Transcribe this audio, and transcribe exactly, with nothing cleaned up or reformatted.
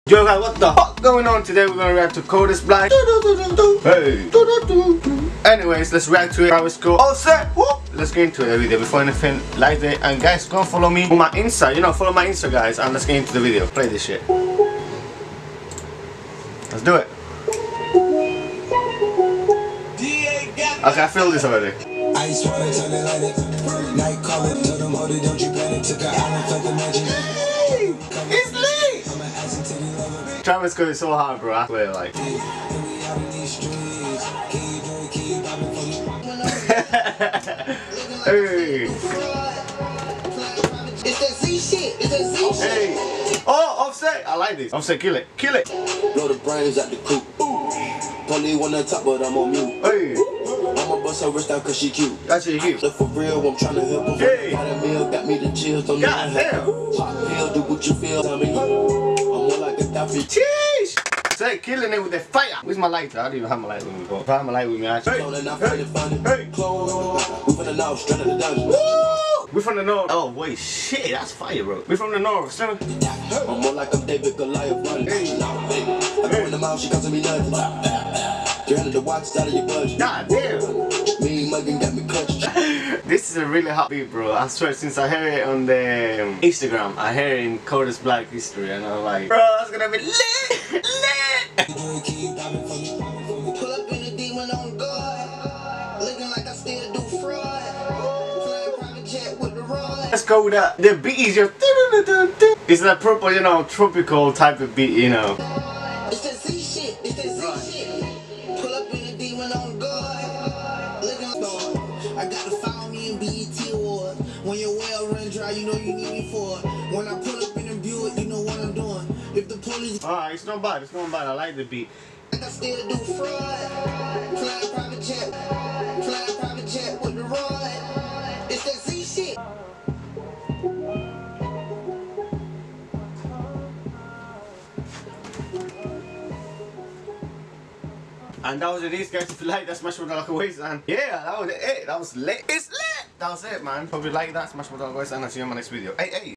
Yo guys, what the fuck going on? Today we're gonna react to Kodak's Black. Hey. Anyways, let's react to it. TravisScott Offset. Let's get into the video. Before anything, like it, and guys, go and follow me on my Insta. You know, follow my Insta, guys, and let's get into the video. Play this shit. Let's do it. Okay, I feel this already. I just wanna turn it like it. Night calling to the motor, don't you panic. Took an island for the magic. It's lit! TravisScott is so hard, bro. I swear, like. Hey. It's that Z shit. It's that Z shit. Hey. Oh, Offset. I like this. Offset, kill it. Kill it. Blow the brains at the coop. Polly on the top, but I'm on mute. Hey. I'ma bust her wrist out cause she cute. That's she cute. So for real, I'm trying to help her. Hey. Got a meal, got me the chills. Don't God damn. Pop pill, do what you feel. Tell me, I'm more like a Daffy. Cheese. Say, killing it with the fire. Where's my lighter? I don't even have my light with me, bro. If I have my light with me, I actually. Hey. Hey. Hey. We from the north, straight to the dungeon. Woo! We from the north. Oh, wait, shit. That's fire, bro. We from the north. So. I'm more like I'm David Goliath running. Hey. I go in the mouth, she comes to me nothing. Turn the watch out of your budget. God damn. Me mugging got me clutched. This is a really hot beat, bro. I swear, since I heard it on the um, Instagram, I heard it in Kodak's Black history, and I'm like, bro, that's gonna be lit, lit. Pull up in the demon on guard, looking like I still do fraud. Flying private jet with the rod. Let's go with that. The beat is just. It's a proper, you know, tropical type of beat, you know. It's that Z shit. It's that Z shit. Pull up in the demon on guard, looking like I gotta follow me in B E T Awards. When your well run dry, you know you need me for it. When I pull up in the Buick, you know what I'm doing. If the police, Alright, it's not bad. It's not bad. I like the beat. I can still do fraud. Flying private jet, flying private jet with the rod. It's that Z shit. And that was it, guys. If you like that, smash the like always, and yeah, that was it. That was lit. It's lit. That was it, man. Hope you like that. Smash the like always, and I'll see you in my next video. Hey, hey.